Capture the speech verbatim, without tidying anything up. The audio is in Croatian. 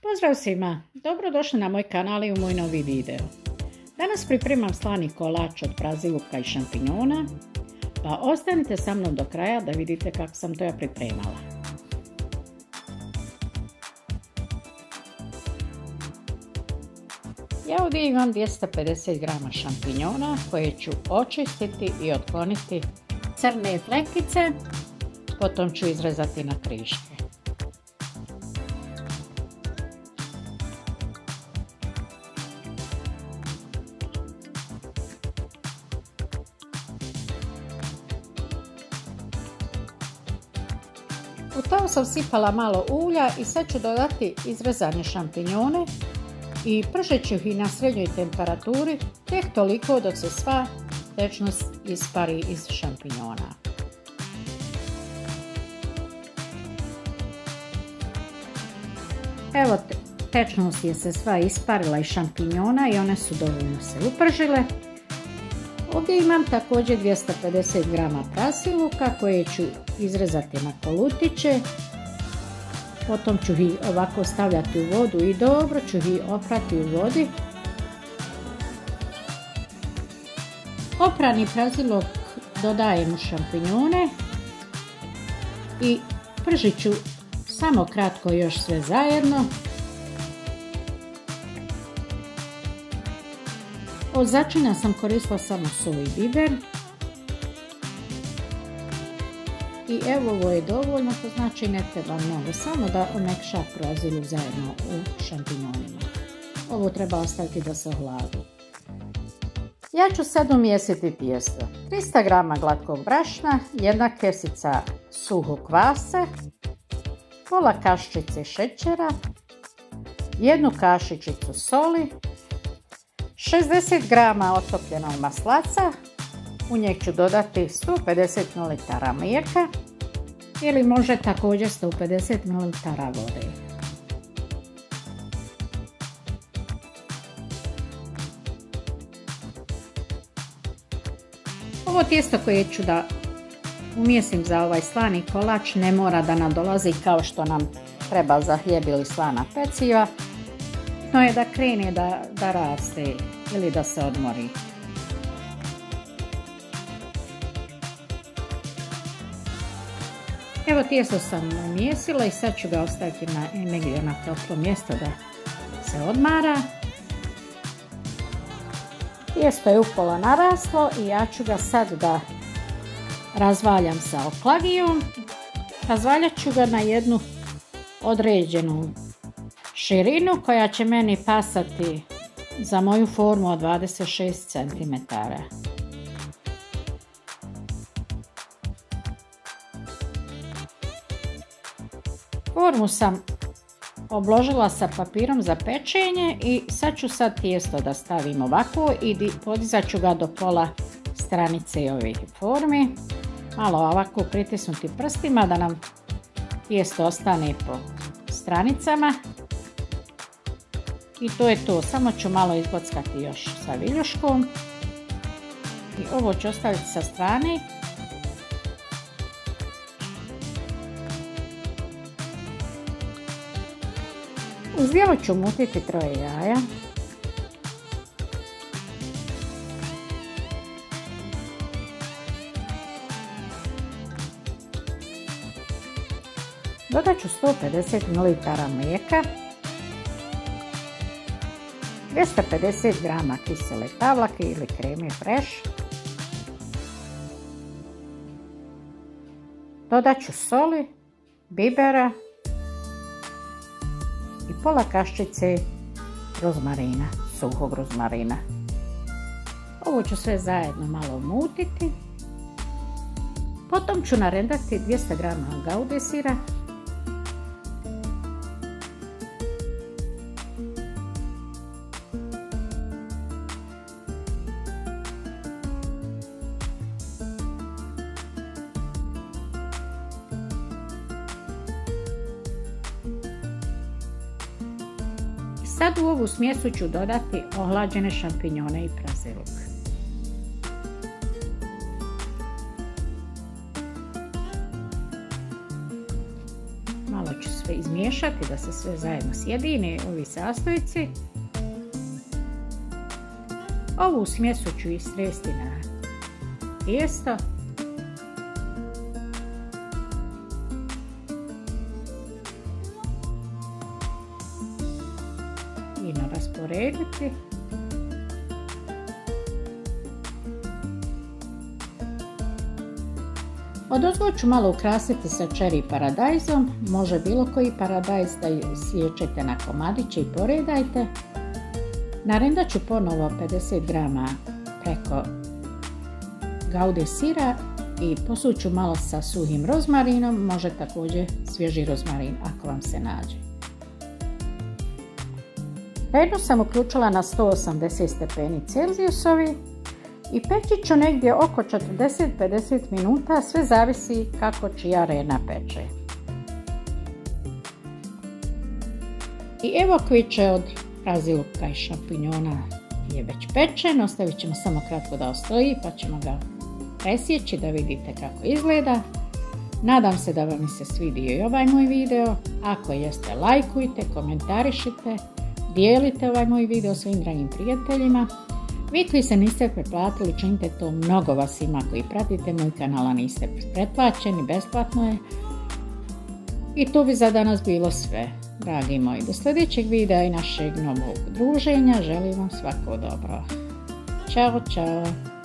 Pozdrav svima, dobrodošli na moj kanal i u moj novi video. Danas pripremam slani kolač od praziluka i šampinjona, pa ostanite sa mnom do kraja da vidite kako sam to ja pripremala. Ja ovdje imam dvjesto pedeset grama šampinjona koje ću očistiti i otkloniti crne flekice, potom ću izrezati na kriške. U to sam sipala malo ulja i sad ću dodati izrezane šampinjone i pržit ću ih na srednjoj temperaturi tek toliko dok se sva tečnost ispari iz šampinjona. Evo, tečnost je se sva isparila iz šampinjona i one su dovoljno se upržile. Ovdje imam također dvjesto pedeset grama prasiluka koje ću izrezati na kolutiće. Potom ću ih ovako stavljati u vodu i dobro ću ih oprati u vodi. Oprani prasiluk dodajem u šampinjone i pržit ću samo kratko još sve zajedno. Od začina sam koristila samo sol i biber. I evo, ovo je dovoljno, to znači ne treba mnogo, samo da omekša praziluk zajedno u šampinjonima. Ovo treba ostaviti da se ohladi. Ja ću sad umjesiti tijesto. tristo grama glatkog brašna, jedna kesica suhog kvasa, pola kašičice šećera, jednu kašičicu soli, šezdeset grama otopljenog maslaca, u njeg ću dodati sto pedeset mililitara mlijeka ili može također sto pedeset mililitara vode. Ovo tijesto koje ću da umjesim za ovaj slani kolač ne mora da nam dolazi kao što nam treba za hljeb ili slana peciva, no je da krene da, da raste ili da se odmori. Evo, tijesto sam umjesila i sad ću ga ostaviti na, negdje na toplo mjesto da se odmara. Tijesto je upola naraslo i ja ću ga sad da razvaljam sa oklagijom. Razvaljat ću ga na jednu određenu širinu koja će meni pasati za moju formu od dvadeset šest centimetara. Formu sam obložila sa papirom za pečenje i sad ću sad tijesto da stavim ovako i podizat ću ga do pola stranice ovih formi. Malo ovako pritisnuti prstima da nam tijesto ostane po stranicama. I to je to, samo ću malo izbockati još sa viljuškom. I ovo ću ostaviti sa strane. U zdjelu ću mutiti troje jaja. Dodat ću sto pedeset mililitara mlijeka, dvjesto pedeset grama kisele tavlake ili kreme fresh. Dodat ću soli, bibera i pola kaščice rozmarina, suhog rozmarina. Ovo ću sve zajedno malo mutiti. Potom ću narendati dvjesto grama gaude sira, sad u ovu smjesu ću dodati ohlađene šampinjone i praziluk. Malo ću sve izmiješati. izmiješati da se sve zajedno sjedine, ovi sastojci. Ovu smjesu ću istresti na tijesto. I rasporediti. Odozgo ću malo ukrasiti sa čeri paradajzom, može bilo koji paradajz da sječete na komadiće i poredajte. Narendat ću ponovo pedeset grama preko gaude sira i posut ću malo sa suhim rozmarinom, može također svježi rozmarin ako vam se nađe. Penu sam uključila na sto osamdeset stepeni Celzijusovi i peći ću negdje oko četrdeset do pedeset minuta, sve zavisi kako čija rena peče. I evo kviče od raziluka i šampinjona je već pečen, ostavit ćemo samo kratko da ostoji pa ćemo ga presjeći da vidite kako izgleda. Nadam se da vam se svidio i ovaj moj video, ako jeste lajkujte, komentarišite, dijelite ovaj moj video svojim dragim prijateljima. Vi koji se niste pretplatili, činite to, mnogo vas ima koji pratite moj kanal, a niste pretplaćeni, besplatno je. I to bi za danas bilo sve, dragi moji. Do sljedećeg videa i našeg novog druženja želim vam svako dobro. Ćao, čao!